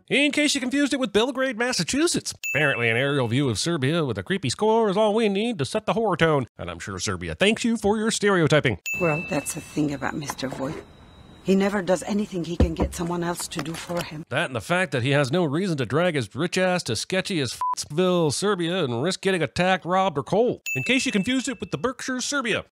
in case you confused it with Belgrade, Massachusetts. Apparently an aerial view of Serbia with a creepy score is all we need to set the horror tone, and I'm sure Serbia thanks you for your stereotyping. Well, that's the thing about Mr. Voigt. He never does anything he can get someone else to do for him. That and the fact that he has no reason to drag his rich ass to sketchy as Fittsville, Serbia, and risk getting attacked, robbed, or cold. In case you confused it with the Berkshires, Serbia.